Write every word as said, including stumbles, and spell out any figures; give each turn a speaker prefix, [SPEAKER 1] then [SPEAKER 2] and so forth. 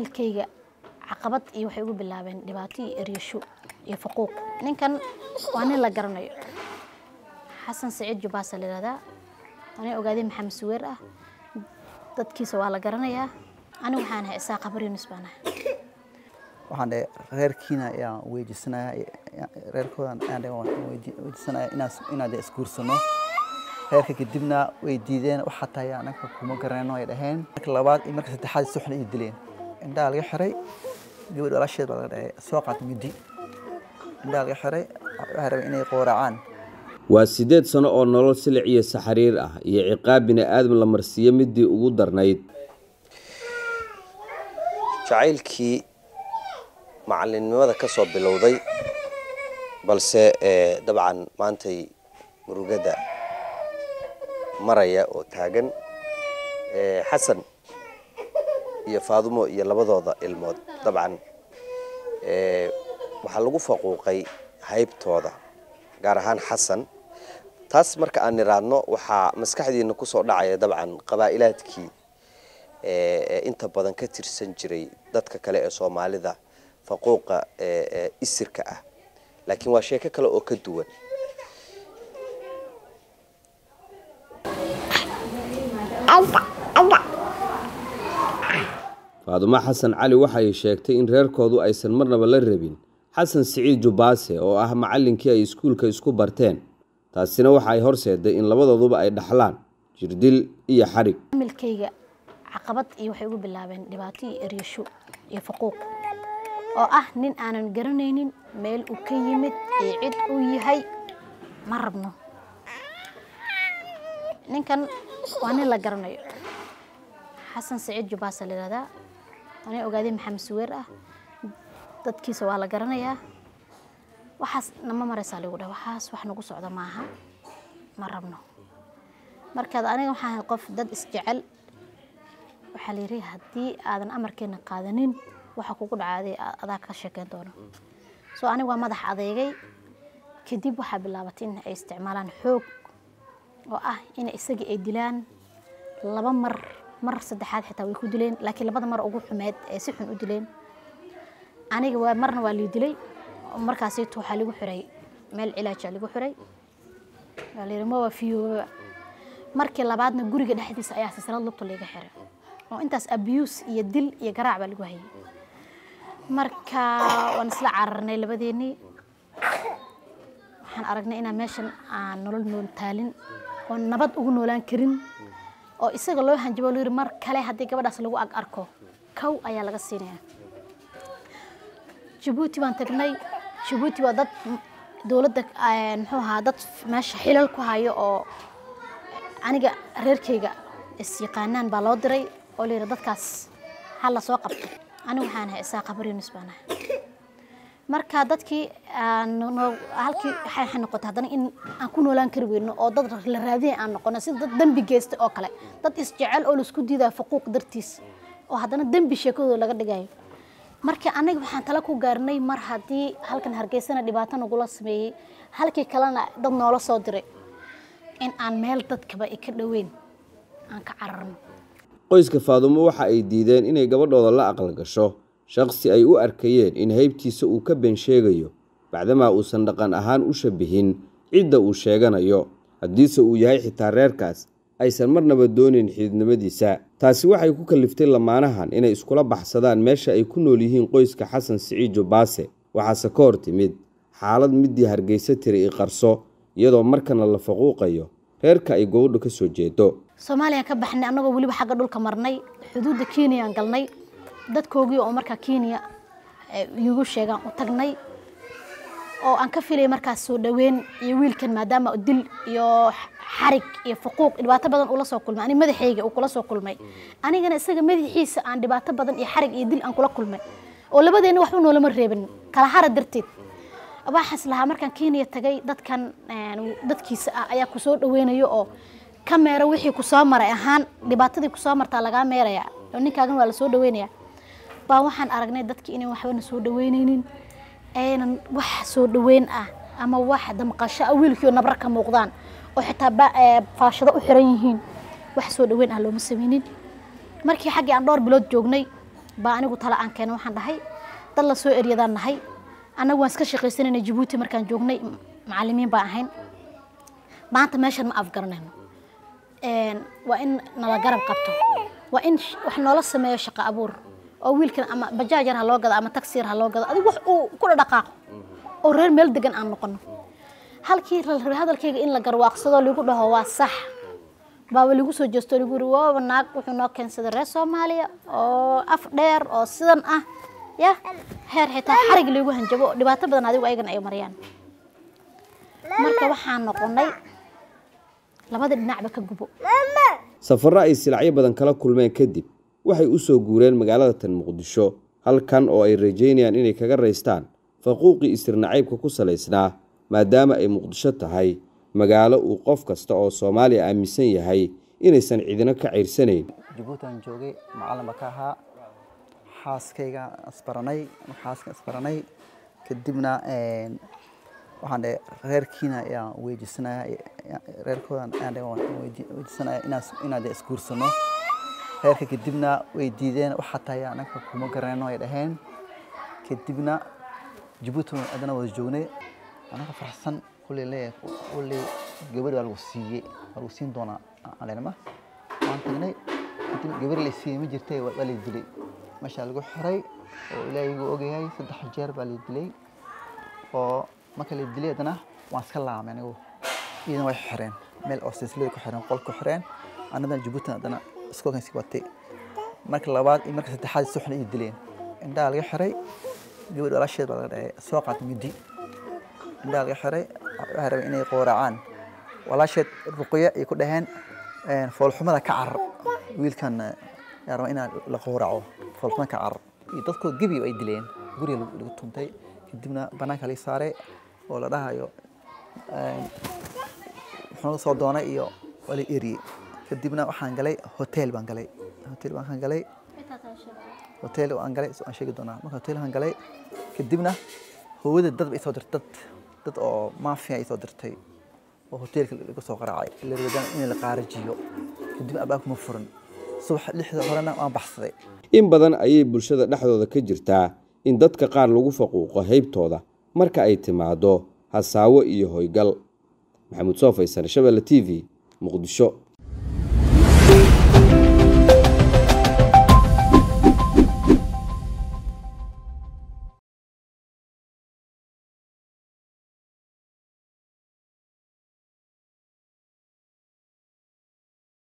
[SPEAKER 1] familkayga caqabad iyo waxay ugu bilaabeen dhibaato iyo eryasho iyo faquuq ninkan waa nin la garanayo xasan saciid jubaasa la yiraahdaa ana ogaadey maxamed suweer ah dadkiisa waa la garanayaa anigu waxaan ahay isaa qabar Yunus baan ahay
[SPEAKER 2] waxaan reerkiina ayaa weydiisanaya reerkoodan aan weydiisanaya inaas inaad iskuursano reerka kadibna way diideen waxa tahay anaka kuma garanayno ay dhaheen marka labaad iyo marka saddexaad suxna ay dileen inta laga xiray gabadh walaasheed baa laga dhacay soo qaat midi inta laga xiray waxa rabay inay qooracaan
[SPEAKER 3] waa sideed sano oo nolol silic iyo saxariir ah iyo ciqaab bini aadam la marsiyo midii ugu darnayd
[SPEAKER 4] jacaylkii macalinimada ka soo bilowday balse ee dabcan maantay murugada maraya oo taagan ee Xasan iyo Faadumo iyo labadooda ilmood dabcan ee waxa lagu faquuqay haybtooda gaar ahaan Xasan taas marka aan niraadno waxa maskaxdiina ku soo dhacaya dabcan qabaa'ilaadkii ee inta badan ka tirsan jiray dadka kale ee Soomaalida faquuqa ee isirka ah laakiin waa sheeko kale oo ka duwan
[SPEAKER 3] Faadumo Xasan Cali waxay sheegtay in reerkoodu aysan marnaba la rabin Xasan Saciid Jubaase oo ah macallinkii ay iskuulka isku barteen taasina waxa ay horseeday in labadooduba ay dhaxlaan jirdil iyo xarig
[SPEAKER 1] familkayga caqabad iyo waxay ugu bilaabeen dhibaato iyo eryasho iyo faquuq oo ah nin aanan garanaynin meel uu ka yimid ee cid uu yahay ma rabno ninkan waa nin la garanayo xasan saciid jubaasa la yiraahdaa ana ogaadey maxamed suweer ah dadkiisa waa la garanayaa waxaas nama maraysaa lagu dhaw waxaas wax nagu socdo maaha ma rabno markaad aniga waxaan qof dad isjecel waxa la yiri hadii aadan amarkeena qaadanin waxa kugu dhacday adaa ka sheekeen doono soo aniga waa madax adeegay kadib waxa bilaabatay in ay isticmaalaan xoog oo ah in isaga ay dilaan laba mar mar saddexaad xitaa way ku dileen laakiin labada mar ugu xumeed ee si xun u dileen aniga waa marna waa la dilay markaas ay waxa lagu xiray meel cilaaj lagu xiray waleermo waa fiyo markii labaadna guriga dhexdiisa ayaa silsilad lugta laga xiray oo intaas abuse iyo dil iyo garaac baa lagu hayay marka waan isla cararnay labadeeni waxaan aragnay in meeshan aan nolol nool taalin oo nabad ugu noolaan karin oo isaga loo hanjabo loo mar kale hadii gabadhaas lagu ag arko kow ayaa laga siinaya Djibouti baan tagnay Djibouti waa dad dawladda muxuu ahaa dad meesha xilal ku hayo oo aniga reerkayga is yaqaanaan baa loo diray oo leeyahay dadkaas hal la soo qabto anigu waxaan ahay isaa qabar Yunus baan ahay marka dadkii halkii waxay noqotay hadana in aan ku noolaan kari weyno oo dad la raadiyay aan noqono sida dad dambi geystay oo kale dad isjecel oo la isku diiday faquuq dartiis oo hadana dambi sheekadooda laga dhigayo marka aniga waxaan tala ku gaarnay mar hadii halkan Hargeysana dhibaato nagu la sameeyay halkii kalena dad noola soo diray in aan meel dadkaba ka dhaweyn aan ka cararno
[SPEAKER 3] qoyska Faadumo waxa ay diideen inay gabadhooda la aqal gasho shakhsi ay u arkayeen in haybtiisa uu ka been sheegayo bacdama uusan dhaqan ahaan u shabihin cidda uu sheeganayo hadiise uu yahay xitaa reerkaas aysan marnaba doonin xididnimadiisa taasi waxay ku kaliftay lamaanahan inay iskula baxsadaan meesha ay ku nool yihiin qoyska Xasan Saciid Jubaase waxaase ka hor timid xaalad midii Hargeysa tiri qarso iyadoo markana la faquuqayo reerka ay gobadhu ka soo jeedo
[SPEAKER 1] Soomaaliya ka baxnay anagoo waliba xagga dhulka marnay xuduudda Kenya aan galnay dadkoogii oo marka Kenya iyagu sheegan u tagnay oo aan ka filay markaas soo dhaweyn iyo wiilkan maadaama dil iyo xarig iyo faquuq dhibaato badan ula soo kulmay ani madaxayga uu kula soo kulmay anigana isaga madaxiisa aan dhibaato badan iyo xarig iyo dil aan kula kulmay oo labadeena wax u noolama reebin kala xara darteed waxaas laha markaan Kenya tagay dadkan dadkiisa ayaa ku soo dhaweynayo oo kamera wixii ku soo maray ahaan dhibaatadii ku soo martaa laga meeraya oo ninkaagan waa la soo dhaweynaya baa waxaan aragnay dadkii inay waxba soo dhaweynaynin aynan wax soo dhaweyn ah ama wax damqasho wiilkii nabar ka muuqdaan oo xitaa faashado u xiran yihiin wax soo dhaweyn ah looma sameeynin markii xaqii aan dhowr bilood joognay baa anigu tala aan keenay waxaan dhahay dad la soo eriyadaan nahay anagu waan iska shaqaysanayna Djibouti markaan joognay macallimiin baa ahayn maanta meeshan ma afgaranayno een waa in nala garab qabto waa in wax noola sameeyo shaqo abuur oo wiilkan ama bajaajar ha loo gado ama taksiir ha loo gado adigu wax uu ku dhaqaaqo oo reer meel degan aan noqono halkii hadalkayga in la garwaaqsado lagu dhaho waa sax baa wali soo jeesto lagu yiri waa naag wuxuu noo keensaday reer Soomaaliya oo af dheer oo sidan ah ya heer xitaa xarig lagu hanjabo dhibaato badan adigu aygan ay mariyaan marka waxaan noqonay labada dhinacba ka gubo
[SPEAKER 3] safarro ay silacyo badan kala kulmeen kadib waxay u soo guureen magaalada tan Muqdisho halkan oo ay rajeynayaan inay kaga reystaan faquuqi istirnacaybka ku saleysnaa maadaama ay Muqdisho tahay magaalo uu qof kasta oo Soomaali aaminsan yahay inaysan cidina ka ciirsanayn
[SPEAKER 2] Djibouti aan joogay macallin ka ahaa xaaskayga asbaranay xaaska asbaranay kadibna een waxaan de reerkiina ayaa weydiisanaya reerkoodan aan weydiisanaya inaas inaad iskuursano reerka kadibna way diideen waxa tahay anaka kuma garanayno ay dhaheen kadibna Djibouti adana wada joognay anaka farxsan kulli leey kulli gabadh lagu siiyay lagu siin doona aleema waan tagnay kadib gabadh la siiyay ma jirtay waa la dilay masha lagu xiray oo ilaahay uu ogayahay saddex jeer baa la dilay oo marka la dilay adana waan iska laamay anigu idan way xireen meel oo silsilada ku xiran qol ku xiran anadan Djibouti adana isku kan sii watay marka labaad iyo marka saddexaad suxna ay dileen indha laga xiray gabadh walaasheed baa laga dhacay soo qaat midi indha laga xiray waxa rabay inay qooracaan walaasheed ruqya ay ku dhaheen een foolxumada ka car wiilkan yaa raba in la qooraco foolxumada ka car iyo dadku gabi ay dileen guriga lagu tuntay kadibna banaanka la saaray oo la dhahayo een wuxuu soo doonay iyo wali eri kadibna waxaan galay hotel baan galay hotel baan galay hotel aan galay soo sheegi doonaa marka hotel aan galay kadibna hooyada dad ay soo dirtay dad oo mafia ay soo dirtay oo hotelka lagu soo qaraacay la rabaan in la qaarajiyo kadib abaak ma furan subax lixda horena waan baxsaday
[SPEAKER 3] in badan ayay bulshada dhexdooda ka jirtaa in dadka qaar lagu faquuqo haybtooda marka ay timaado hasaawo iyo hoygal maxamuud Soofaysan Shabeelle T V Muqdisho.